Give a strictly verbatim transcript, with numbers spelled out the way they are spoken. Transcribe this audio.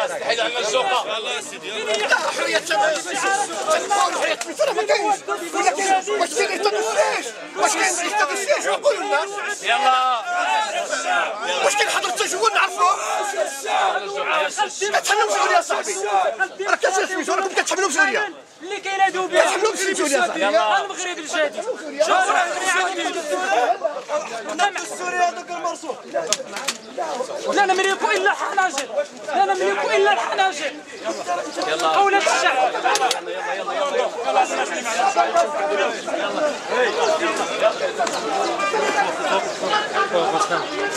استحيل عنا الجوقه. والله سيدي لا حريه تنفون حريه تنفون ما كاينش. ولكن واش كاين عيطة السيج؟ واش كاين عيطة السيج؟ نقولوا الناس. يلا واش كاين حضرة التجول نعرفوه؟ كتحملوا مسؤولية يا صاحبي. راه كتسميتو راكم كتحملوا مسؤولية. اللي كينادوا بها كتحملوا مسؤولية صاحبي. المغرب الجديد. السوري هذاك المرسوم. لا نملك الا الحناجر، لا نملك الا الحناجر. قولة الشعب. يلا يلا يلا